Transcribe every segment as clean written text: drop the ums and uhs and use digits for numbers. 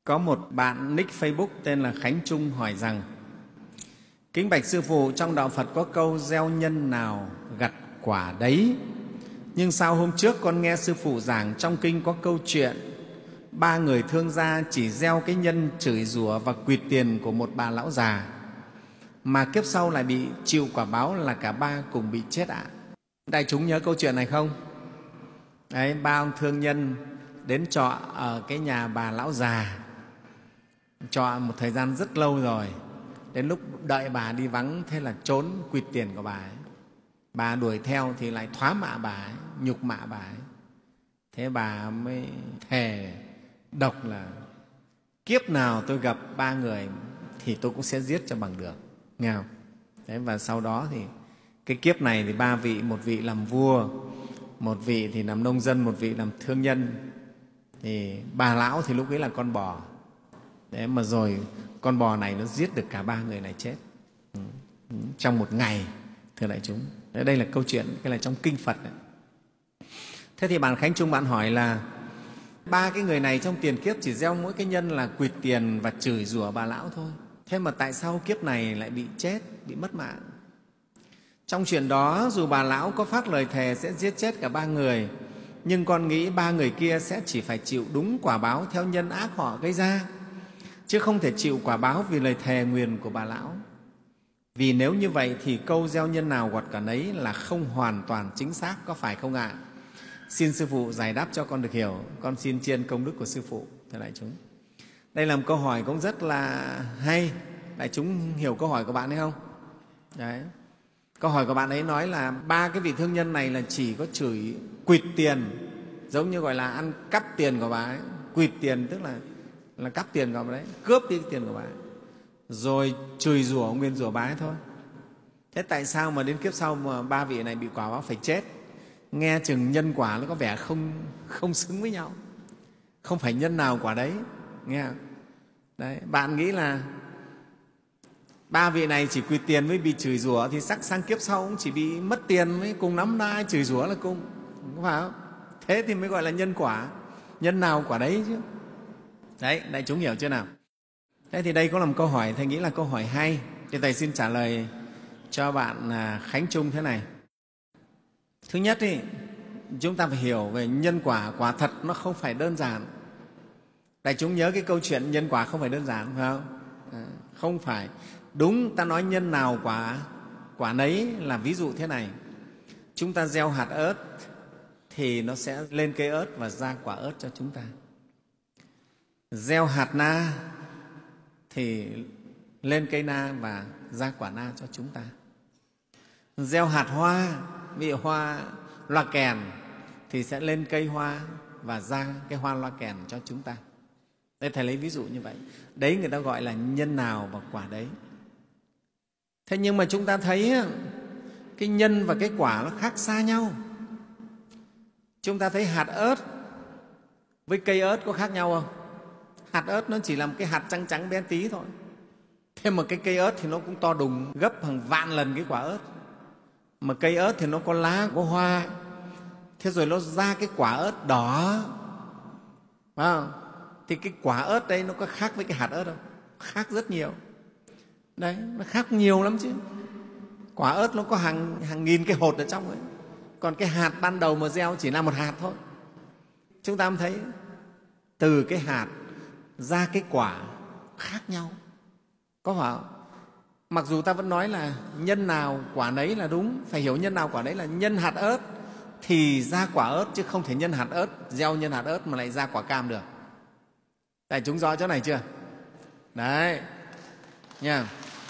Có một bạn nick Facebook tên là Khánh Trung hỏi rằng: Kính bạch Sư Phụ, trong Đạo Phật có câu gieo nhân nào gặt quả đấy. Nhưng sao hôm trước con nghe Sư Phụ giảng trong kinh có câu chuyện ba người thương gia chỉ gieo cái nhân chửi rủa và quỵt tiền của một bà lão già, mà kiếp sau lại bị chịu quả báo là cả ba cùng bị chết ạ. Đại chúng nhớ câu chuyện này không? Đấy, ba ông thương nhân đến trọ ở cái nhà bà lão già, trọ một thời gian rất lâu rồi. Đến lúc đợi bà đi vắng, thế là trốn quỵt tiền của bà ấy. Bà đuổi theo thì lại thoá mạ bà ấy, nhục mạ bà ấy. Thế bà mới thề độc là kiếp nào tôi gặp ba người thì tôi cũng sẽ giết cho bằng được, nghe không? Thế và sau đó thì cái kiếp này thì ba vị, một vị làm vua, một vị thì làm nông dân, một vị làm thương nhân. Thì bà lão thì lúc ấy là con bò. Đấy mà rồi con bò này nó giết được cả ba người này chết trong một ngày, thưa đại chúng. Đây là câu chuyện, cái là trong kinh Phật đấy. Thế thì bạn Khánh Trung bạn hỏi là ba cái người này trong tiền kiếp chỉ gieo mỗi cái nhân là quỵt tiền và chửi rủa bà lão thôi. Thế mà tại sao kiếp này lại bị chết, bị mất mạng? Trong chuyện đó, dù bà lão có phát lời thề sẽ giết chết cả ba người, nhưng con nghĩ ba người kia sẽ chỉ phải chịu đúng quả báo theo nhân ác họ gây ra, chứ không thể chịu quả báo vì lời thề nguyền của bà lão. Vì nếu như vậy thì câu gieo nhân nào gặt quả nấy là không hoàn toàn chính xác, có phải không ạ? Xin Sư Phụ giải đáp cho con được hiểu. Con xin tri ân công đức của Sư Phụ, thưa đại chúng. Đây là một câu hỏi cũng rất là hay. Đại chúng hiểu câu hỏi của bạn ấy không? Đấy. Câu hỏi của bạn ấy nói là ba cái vị thương nhân này là chỉ có chửi quỵt tiền, giống như gọi là ăn cắp tiền của bà ấy. Quỵt tiền tức là cắp tiền của bà đấy, cướp đi cái tiền của bà ấy, rồi chửi rủa, nguyền rủa bà ấy thôi. Thế tại sao mà đến kiếp sau mà ba vị này bị quả báo phải chết? Nghe chừng nhân quả nó có vẻ không xứng với nhau, không phải nhân nào quả đấy, nghe không? Đấy, bạn nghĩ là ba vị này chỉ quỵt tiền với bị chửi rủa thì sắc sang kiếp sau cũng chỉ bị mất tiền với cùng lắm ai chửi rủa là cùng, có phải không? Thế thì mới gọi là nhân quả, nhân nào quả đấy chứ. Đấy, đại chúng hiểu chưa nào? Thế thì đây có là một câu hỏi, thầy nghĩ là câu hỏi hay. Thì thầy xin trả lời cho bạn Khánh Trung thế này. Thứ nhất ý, chúng ta phải hiểu về nhân quả, quả thật nó không phải đơn giản. Đại chúng nhớ cái câu chuyện nhân quả không phải đơn giản, phải không? Không phải. Đúng, ta nói nhân nào quả nấy là ví dụ thế này. Chúng ta gieo hạt ớt thì nó sẽ lên cây ớt và ra quả ớt cho chúng ta. Gieo hạt na thì lên cây na và ra quả na cho chúng ta. Gieo hạt hoa, ví dụ hoa loa kèn thì sẽ lên cây hoa và ra cái hoa loa kèn cho chúng ta. Đây thầy lấy ví dụ như vậy. Đấy người ta gọi là nhân nào và quả đấy. Thế nhưng mà chúng ta thấy cái nhân và cái quả nó khác xa nhau. Chúng ta thấy hạt ớt với cây ớt có khác nhau không? Hạt ớt nó chỉ là một cái hạt trắng trắng bé tí thôi. Thế mà cái cây ớt thì nó cũng to đùng gấp hàng vạn lần cái quả ớt. Mà cây ớt thì nó có lá, có hoa. Thế rồi nó ra cái quả ớt đỏ. Phải không? Thì cái quả ớt đây nó có khác với cái hạt ớt không? Khác rất nhiều. Đấy, nó khác nhiều lắm chứ. Quả ớt nó có hàng nghìn cái hột ở trong ấy. Còn cái hạt ban đầu mà gieo chỉ là một hạt thôi. Chúng ta thấy từ cái hạt ra cái quả khác nhau, có phải không? Mặc dù ta vẫn nói là nhân nào quả nấy là đúng, phải hiểu nhân nào quả đấy là nhân hạt ớt thì ra quả ớt, chứ không thể nhân hạt ớt, gieo nhân hạt ớt mà lại ra quả cam được. Đại chúng rõ chỗ này chưa? Đấy nha.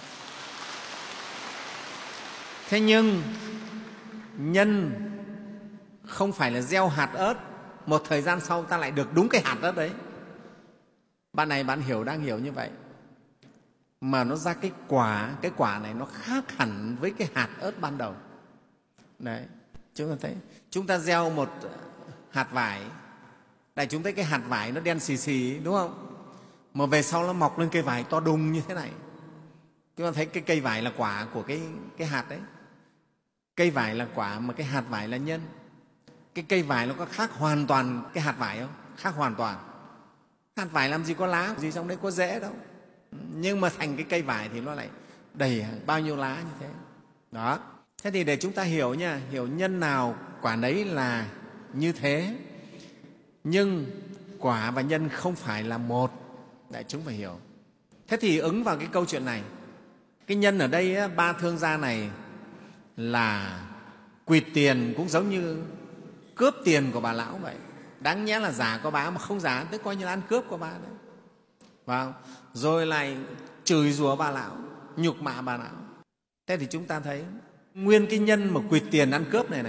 Thế nhưng nhân không phải là gieo hạt ớt một thời gian sau ta lại được đúng cái hạt ớt đấy. Bạn này bạn hiểu, đang hiểu như vậy mà nó ra cái quả này nó khác hẳn với cái hạt ớt ban đầu. Đấy, chúng ta thấy chúng ta gieo một hạt vải, đại chúng thấy cái hạt vải nó đen xì xì đúng không? Mà về sau nó mọc lên cây vải to đùng như thế này. Chúng ta thấy cái cây vải là quả của cái hạt đấy. Cây vải là quả mà cái hạt vải là nhân. Cái cây vải nó có khác hoàn toàn cái hạt vải không? Khác hoàn toàn. Hạt vải làm gì có lá gì trong đấy, có rễ đâu, nhưng mà thành cái cây vải thì nó lại đầy bao nhiêu lá như thế đó. Thế thì để chúng ta hiểu nha, hiểu nhân nào quả nấy là như thế, nhưng quả và nhân không phải là một, đại chúng phải hiểu. Thế thì ứng vào cái câu chuyện này, cái nhân ở đây ba thương gia này là quỵt tiền, cũng giống như cướp tiền của bà lão vậy. Đáng nhẽ là giả của bà, mà không giả tức coi như là ăn cướp của bà đấy, phải không? Rồi lại chửi rủa bà lão, nhục mạ bà lão. Thế thì chúng ta thấy nguyên cái nhân mà quỵt tiền ăn cướp này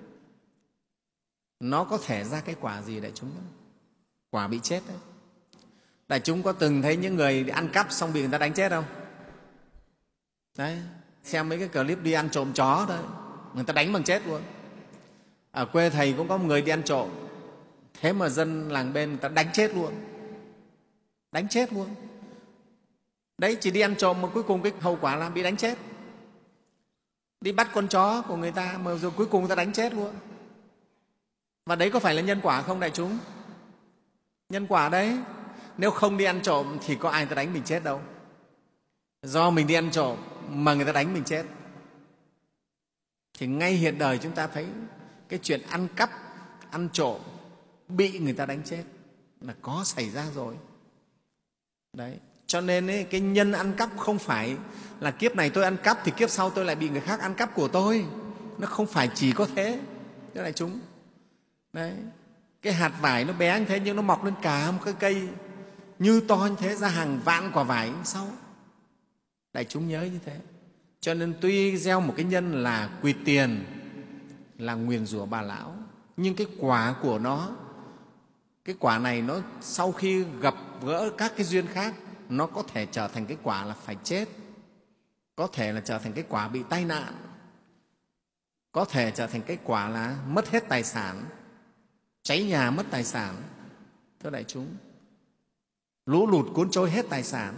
nó có thể ra cái quả gì đại chúng? Quả bị chết đấy. Đại chúng có từng thấy những người ăn cắp xong bị người ta đánh chết không? Đấy, xem mấy cái clip đi ăn trộm chó thôi, người ta đánh bằng chết luôn. Ở quê thầy cũng có một người đi ăn trộm, thế mà dân làng bên người ta đánh chết luôn, đánh chết luôn. Đấy, chỉ đi ăn trộm mà cuối cùng cái hậu quả là bị đánh chết. Đi bắt con chó của người ta mà rồi cuối cùng người ta đánh chết luôn. Và đấy có phải là nhân quả không đại chúng? Nhân quả đấy. Nếu không đi ăn trộm thì có ai người ta đánh mình chết đâu. Do mình đi ăn trộm mà người ta đánh mình chết. Thì ngay hiện đời chúng ta thấy cái chuyện ăn cắp, ăn trộm bị người ta đánh chết là có xảy ra rồi. Đấy. Cho nên ấy, cái nhân ăn cắp không phải là kiếp này tôi ăn cắp thì kiếp sau tôi lại bị người khác ăn cắp của tôi. Nó không phải chỉ có thế, thế này chúng. Đấy. Cái hạt vải nó bé như thế nhưng nó mọc lên cả một cái cây như to như thế, ra hàng vạn quả vải sau. Đại chúng nhớ như thế. Cho nên tuy gieo một cái nhân là quỵt tiền, là nguyền rủa bà lão, nhưng cái quả của nó, cái quả này nó sau khi gặp gỡ các cái duyên khác, nó có thể trở thành cái quả là phải chết, có thể là trở thành cái quả bị tai nạn, có thể trở thành cái quả là mất hết tài sản, cháy nhà mất tài sản. Thưa đại chúng, lũ lụt cuốn trôi hết tài sản.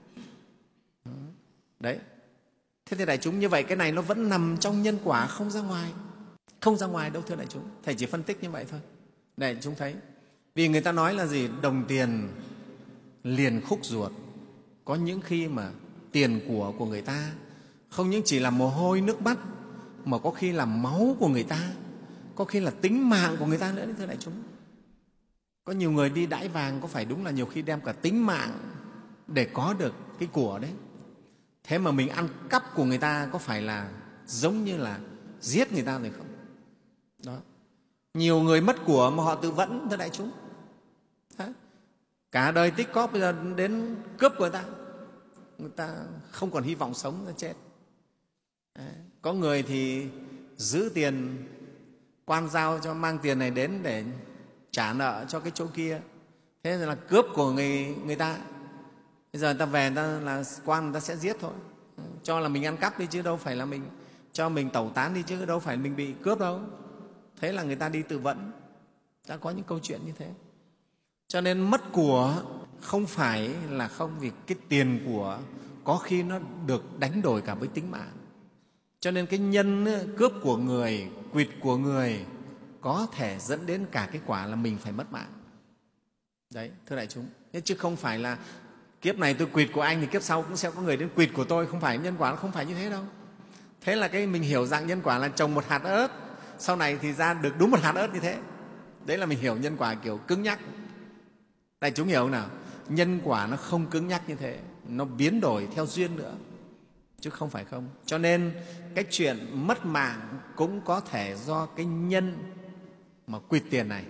Đấy. Thế thì đại chúng, như vậy cái này nó vẫn nằm trong nhân quả, không ra ngoài. Không ra ngoài đâu thưa đại chúng. Thầy chỉ phân tích như vậy thôi để đại chúng thấy. Vì người ta nói là gì? Đồng tiền liền khúc ruột. Có những khi mà tiền của người ta không những chỉ là mồ hôi nước mắt, mà có khi là máu của người ta, có khi là tính mạng của người ta nữa đấy thưa đại chúng. Có nhiều người đi đãi vàng có phải đúng là nhiều khi đem cả tính mạng để có được cái của đấy. Thế mà mình ăn cắp của người ta có phải là giống như là giết người ta rồi không? Đó. Nhiều người mất của mà họ tự vẫn thưa đại chúng. Đấy. Cả đời tích cóp bây giờ đến cướp của người ta không còn hy vọng sống, người ta chết. Đấy. Có người thì giữ tiền, quan giao cho mang tiền này đến để trả nợ cho cái chỗ kia, thế rồi là cướp của người ta. Bây giờ người ta về, người ta là quan, người ta sẽ giết thôi, cho là mình ăn cắp đi chứ đâu phải là mình cho mình tẩu tán đi chứ đâu phải mình bị cướp đâu. Thế là người ta đi tự vẫn. Đã có những câu chuyện như thế. Cho nên mất của không phải là không, vì cái tiền của có khi nó được đánh đổi cả với tính mạng. Cho nên cái nhân cướp của người, quỵt của người có thể dẫn đến cả cái quả là mình phải mất mạng. Đấy, thưa đại chúng. Chứ không phải là kiếp này tôi quỵt của anh thì kiếp sau cũng sẽ có người đến quỵt của tôi. Không phải, nhân quả nó không phải như thế đâu. Thế là cái mình hiểu rằng nhân quả là trồng một hạt ớt, sau này thì ra được đúng một hạt ớt như thế. Đấy là mình hiểu nhân quả kiểu cứng nhắc. Đại chúng hiểu không nào? Nhân quả nó không cứng nhắc như thế, nó biến đổi theo duyên nữa, chứ không phải không. Cho nên cái chuyện mất mạng cũng có thể do cái nhân mà quỵt tiền này.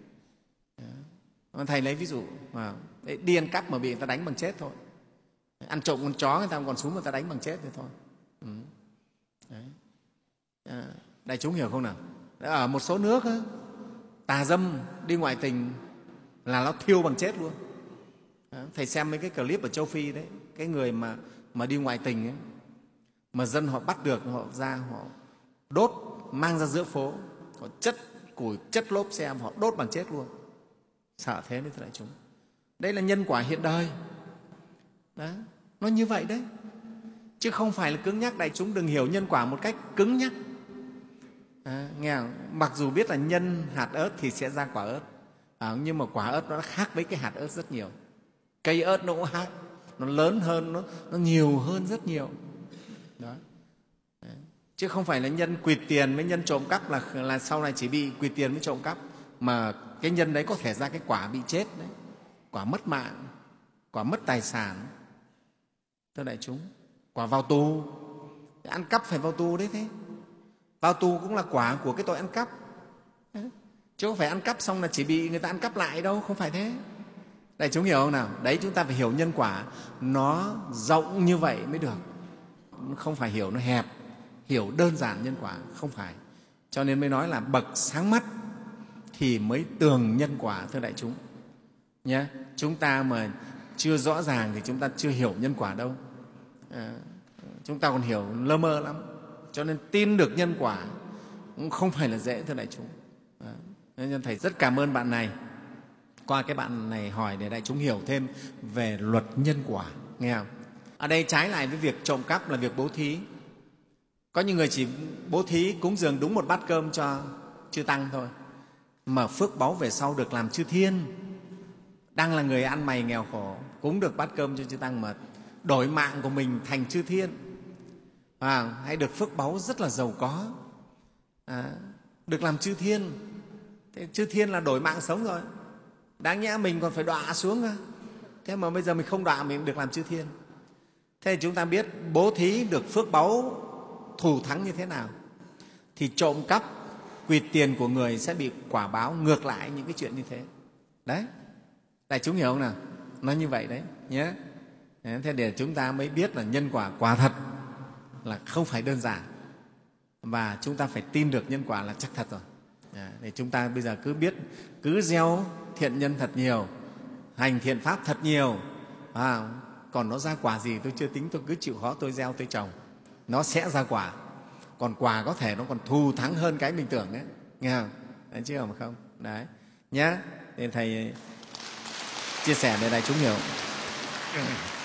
Thầy lấy ví dụ đi ăn cắp mà bị người ta đánh bằng chết thôi. Ăn trộm con chó người ta còn súng người ta đánh bằng chết thì thôi. Đấy. Đại chúng hiểu không nào? Ở một số nước tà dâm đi ngoại tình là nó thiêu bằng chết luôn. Thầy xem mấy cái clip ở châu Phi đấy, cái người mà đi ngoại tình ấy, mà dân họ bắt được, họ ra họ đốt, mang ra giữa phố, họ chất củi, chất lốp xe, họ đốt bằng chết luôn. Sợ thế đấy thưa đại chúng. Đây là nhân quả hiện đời. Đó, nó như vậy đấy, chứ không phải là cứng nhắc. Đại chúng đừng hiểu nhân quả một cách cứng nhắc. Nghe không? Mặc dù biết là nhân hạt ớt thì sẽ ra quả ớt, Nhưng mà quả ớt nó khác với cái hạt ớt rất nhiều. Cây ớt nó cũng khác, nó lớn hơn, nó nhiều hơn rất nhiều. Đó. Đấy. Chứ không phải là nhân quỵt tiền với nhân trộm cắp là sau này chỉ bị quỵt tiền với trộm cắp, mà cái nhân đấy có thể ra cái quả bị chết đấy, quả mất mạng, quả mất tài sản. Thưa đại chúng, quả vào tù, ăn cắp phải vào tù đấy. Thế vào tù cũng là quả của cái tội ăn cắp đấy. Chứ không phải ăn cắp xong là chỉ bị người ta ăn cắp lại đâu, không phải thế. Đại chúng hiểu không nào? Đấy, chúng ta phải hiểu nhân quả nó rộng như vậy mới được, không phải hiểu nó hẹp, hiểu đơn giản nhân quả không phải. Cho nên mới nói là bậc sáng mắt thì mới tường nhân quả, thưa đại chúng nhé. Chúng ta mà chưa rõ ràng thì chúng ta chưa hiểu nhân quả đâu, chúng ta còn hiểu lơ mơ lắm. Cho nên tin được nhân quả cũng không phải là dễ, thưa đại chúng. Nên thầy rất cảm ơn bạn này, qua cái bạn này hỏi để đại chúng hiểu thêm về luật nhân quả, nghe không? Ở đây trái lại với việc trộm cắp là việc bố thí. Có những người chỉ bố thí cúng dường đúng một bát cơm cho chư tăng thôi, mà phước báu về sau được làm chư thiên. Đang là người ăn mày nghèo khổ, cúng được bát cơm cho chư tăng mà đổi mạng của mình thành chư thiên, hay được phước báu rất là giàu có, được làm chư thiên. Thế chư thiên là đổi mạng sống rồi, đáng nhẽ mình còn phải đọa xuống cơ. Thế mà bây giờ mình không đọa, mình được làm chư thiên. Thế thì chúng ta biết bố thí được phước báu thù thắng như thế nào, thì trộm cắp quỵt tiền của người sẽ bị quả báo ngược lại những cái chuyện như thế. Đấy, đại chúng hiểu không nào? Nó như vậy đấy nhé. Thế để chúng ta mới biết là nhân quả quả thật là không phải đơn giản, và chúng ta phải tin được nhân quả là chắc thật rồi. Để chúng ta bây giờ cứ biết, cứ gieo thiện nhân thật nhiều, hành thiện pháp thật nhiều, còn nó ra quả gì tôi chưa tính, tôi cứ chịu khó tôi gieo tôi trồng, nó sẽ ra quả. Còn quả có thể nó còn thù thắng hơn cái mình tưởng ấy, nghe không? Đấy, chứ không? Đấy nhé. Nên thầy chia sẻ để đại chúng hiểu.